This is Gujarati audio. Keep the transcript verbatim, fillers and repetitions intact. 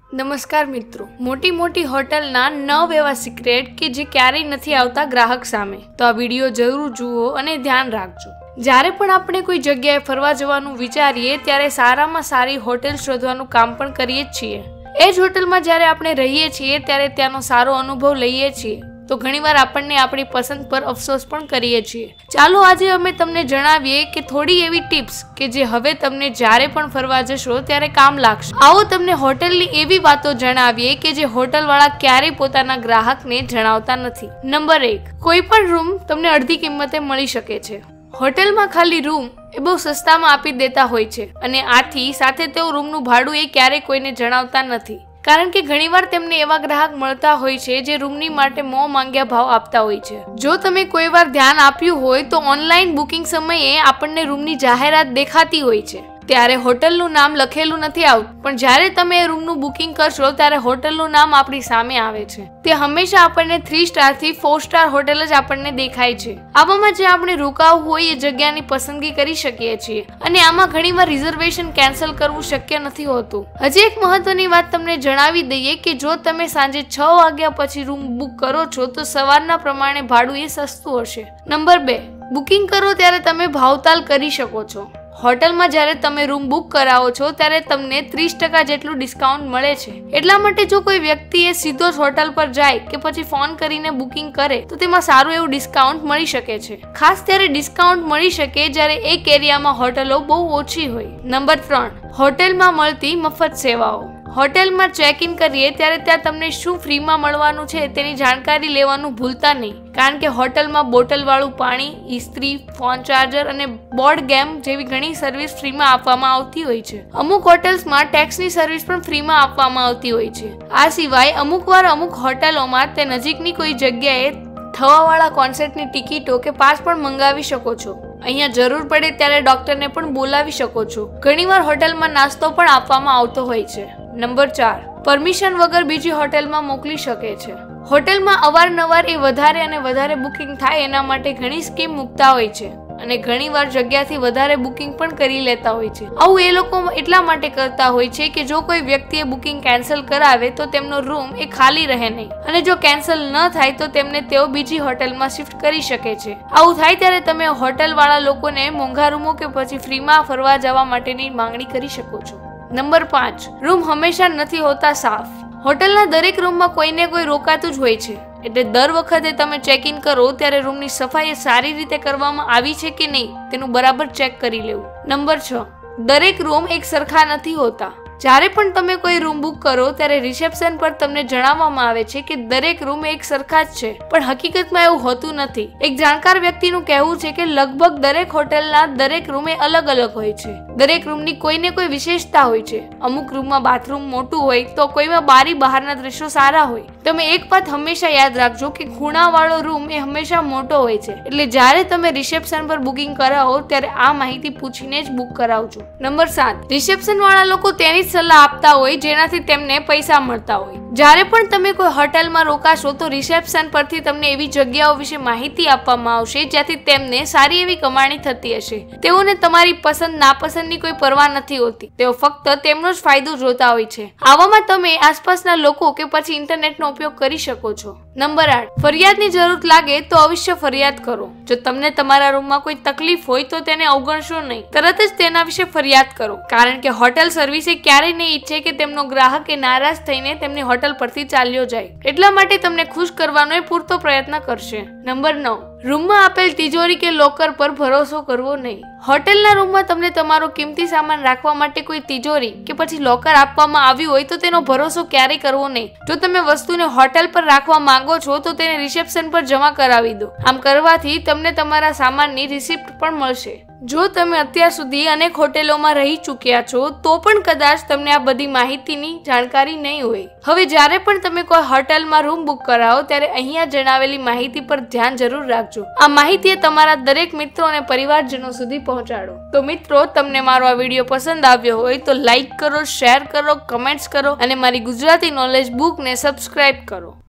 નમસ્કાર મિત્રો, મોટી મોટી હોટલના નવ એવા સિક્રેટ કે જે ક્યારેય નથી આવતા ગ્રાહક સામે, તો આ વિડીયો જરૂર જુઓ અને ધ્યાન રાખજો. જ્યારે પણ આપણે કોઈ જગ્યાએ ફરવા જવાનું વિચારીએ ત્યારે સારામાં સારી હોટેલ શોધવાનું કામ પણ કરીએ જ છીએ. એ જ હોટલમાં જ્યારે આપણે રહીએ છીએ ત્યારે ત્યાંનો સારો અનુભવ લઈએ છીએ, તો ઘણીવાર આપણને આપણી પસંદ પર અફસોસ પણ કરીએ છીએ. ચાલો આજે અમે તમને જણાવીએ કે થોડી એવી ટિપ્સ કે જે હવે તમને જ્યારે પણ ફરવા જશો ત્યારે કામ લાગશે. આવો તમને હોટલની એવી વાતો જણાવીએ કે જે હોટલવાળા ક્યારેય પોતાના ગ્રાહકને જણાવતા નથી. નંબર એક, કોઈ પણ રૂમ તમને અડધી કિંમતે મળી શકે છે. હોટેલમાં ખાલી રૂમ એ બહુ સસ્તામાં આપી દેતા હોય છે અને આથી સાથે તેઓ રૂમનું ભાડું એ ક્યારેય કોઈને જણાવતા નથી, કારણ કે ઘણીવાર તેમને એવા ગ્રાહક મળતા હોય છે જે રૂમની માટે મોં માંગ્યા ભાવ આપતા હોય છે. જો તમે કોઈ વાર ધ્યાન આપ્યું હોય તો ઓનલાઈન બુકિંગ સમયે આપણને રૂમની જાહેરાત દેખાતી હોય છે, ત્યારે હોટલનું નામ લખેલું નથી આવતું, પણ જ્યારે તમે એ રૂમનું બુકિંગ કરશો ત્યારે હોટલનું નામ આપણી સામે આવે છે. તે હંમેશા આપણને થ્રી સ્ટાર થી ફોર સ્ટાર હોટેલ જ આપણને દેખાય છે. આવામાં જે આપણે રોકાવું હોય એ જગ્યાની પસંદગી કરી શકીએ છીએ અને આમાં ઘણીવાર રિઝર્વેશન કેન્સલ કરવું શક્ય નથી હોતું. હજી એક મહત્વની વાત તમને જણાવી દઈએ કે જો તમે સાંજે છ વાગ્યા પછી રૂમ બુક કરો છો તો સવારના પ્રમાણે ભાડું એ સસ્તું હશે. નંબર બે, બુકિંગ કરો ત્યારે તમે ભાવતાલ કરી શકો છો. હોટલમાં જ્યારે તમે રૂમ બુક કરાવો છો ત્યારે તમને ત્રીસ ટકા જેટલું ડિસ્કાઉન્ટ મળે છે. એટલા માટે જો કોઈ વ્યક્તિ એ સીધો જ હોટલ પર જાય કે પછી ફોન કરીને બુકિંગ કરે તો તેમાં સારું એવું ડિસ્કાઉન્ટ મળી શકે છે. ખાસ ત્યારે ડિસ્કાઉન્ટ મળી શકે જ્યારે એક એરિયામાં હોટલો બહુ ઓછી હોય. નંબર ત્રણ, હોટેલમાં મળતી મફત સેવાઓ. હોટેલમાં ચેક ઇન કરીએ ત્યારે ત્યાં તમને શું ફ્રીમાં મળવાનું છે તેની જાણકારી લેવાનું ભૂલતા નહીં, કારણ કે હોટલમાં બોટલ વાળું પાણી, ઇસ્ત્રી, ફોન ચાર્જર અને બોર્ડ ગેમ જેવી ઘણી સર્વિસ ફ્રીમાં આપવામાં આવતી હોય છે. અમુક હોટેલ્સમાં ટેક્સની સર્વિસ પણ ફ્રીમાં આપવામાં આવતી હોય છે. આ સિવાય અમુક વાર અમુક હોટેલોમાં તે નજીકની કોઈ જગ્યાએ થવાવાળા કોન્સર્ટની ટિકિટો કે પાસ પણ મંગાવી શકો છો. અહીંયા જરૂર પડે ત્યારે ડોક્ટરને પણ બોલાવી શકો છો. ઘણીવાર હોટલમાં નાસ્તો પણ આપવામાં આવતો હોય છે. નંબર ચાર, પરમિશન વગર બીજી હોટલમાં મોકલી શકે છે. હોટલમાં અવારનવાર એ વધારે અને વધારે બુકિંગ થાય એના માટે ઘણી સ્કીમ મૂકતા હોય છે અને ઘણીવાર જગ્યાથી વધારે બુકિંગ પણ કરી લેતા હોય છે. આવું એ લોકો એટલા માટે કરતા હોય છે કે જો કોઈ વ્યક્તિએ બુકિંગ કેન્સલ કરાવે તો તેમનો રૂમ એ ખાલી રહે નહીં, અને જો કેન્સલ ન થાય તો તેમને તેઓ બીજી હોટલમાં શિફ્ટ કરી શકે છે. આવું થાય ત્યારે તમે હોટલ વાળા લોકોને મોંઘા રૂમો કે પછી ફ્રીમાં ફરવા જવા માટેની માંગણી કરી શકો છો. નંબર પાંચ, રૂમ હંમેશા નથી હોતા સાફ. હોટલના દરેક રૂમમાં કોઈને કોઈ રોકાતું જ હોય છે, એટલે દર વખતે તમે ચેક ઇન કરો ત્યારે રૂમની સફાઈ સારી રીતે કરવામાં આવી છે કે નહીં તેનું બરાબર ચેક કરી લેવું. નંબર છ, દરેક રૂમ એક સરખા નથી હોતા. જ્યારે પણ તમે કોઈ રૂમ બુક કરો ત્યારે રિસેપ્શન પર તમને જણાવવામાં આવે છે કે દરેક રૂમ એક સરખા જ છે, પણ હકીકતમાં એવું હોતું નથી. એક જાણકાર વ્યક્તિનું કહેવું છે કે લગભગ દરેક હોટલના દરેક રૂમ એ અલગ અલગ હોય છે. દરેક રૂમની કોઈને કોઈ વિશેષતા હોય છે. અમુક રૂમમાં બાથરૂમ મોટું હોય તો કોઈમાં બારી બહારના દ્રશ્યો સારા હોય. તમે એક વાત હંમેશા યાદ રાખજો કે ખૂણાવાળો રૂમ એ હંમેશા મોટો હોય છે, એટલે જ્યારે તમે રિસેપ્શન પર બુકિંગ કરાવો ત્યારે આ માહિતી પૂછીને જ બુક કરાવજો. નંબર સાત, રિસેપ્શન વાળા લોકો તેની સલાહ આપતા હોય જેનાથી તેમને પૈસા મળતા હોય. જ્યારે પણ તમે કોઈ હોટલમાં રોકાશો તો રિસેપ્શન પરથી તમને એવી જગ્યાઓ વિશે માહિતી આપવામાં આવશે જ્યાંથી તેમને સારી એવી કમાણી થતી હશે. તેઓને તમારી પસંદ નાપસંદની કોઈ પરવા નથી હોતી, તેઓ ફક્ત તેમનો જ ફાયદો જોતા હોય છે. આવામાં તમે આસપાસના લોકો કે પછી ઇન્ટરનેટનો ઉપયોગ કરી શકો છો. નંબર આઠ, ફરિયાદની જરૂર લાગે તો અવશ્ય ફરિયાદ કરો. જો તમને તમારા રૂમમાં કોઈ તકલીફ હોય તો તેને અવગણશો નહીં, તરત જ તેના વિશે ફરિયાદ કરો, કારણ કે હોટેલ સર્વિસે ક્યારેય નહીં ઈચ્છે કે તેમનો ગ્રાહક એ નારાજ થઈને તેમની હોટલ પરથી ચાલ્યો જાય. એટલા માટે તમને ખુશ કરવાનો એ પૂરતો પ્રયત્ન કરશે. નંબર નવ, રૂમમાં આપેલ તિજોરી કે લોકર પર ભરોસો કરવો નહીં. હોટેલના રૂમમાં તમને તમારો કિંમતી સામાન રાખવા માટે કોઈ તિજોરી કે પછી લોકર આપવામાં આવ્યું હોય તો તેનો ભરોસો ક્યારેય કરવો નહીં. જો તમે વસ્તુને હોટેલ પર રાખવા માંગો છો તો તેને રિસેપ્શન પર જમા કરાવી દો. આમ કરવાથી તમને તમારા સામાનની રિસિપ્ટ પણ મળશે. જો તમે અત્યાર સુધી અનેક હોટેલોમાં રહી ચૂક્યા છો તો પણ કદાચ તમને આ બધી માહિતીની જાણકારી નહીં હોય. હવે જ્યારે પણ તમે કોઈ હોટલમાં રૂમ બુક કરાવો ત્યારે અહીંયા જણાવેલી માહિતી પર ધ્યાન જરૂર રાખજો. આ માહિતી તમારા દરેક મિત્રો અને પરિવારજનો સુધી પહોંચાડો. તો મિત્રો, તમને મારો આ વિડીયો પસંદ આવ્યો હોય તો લાઈક કરો, શેર કરો, કમેન્ટ્સ કરો અને મારી ગુજરાતી નોલેજ બુકને સબસ્ક્રાઇબ કરો.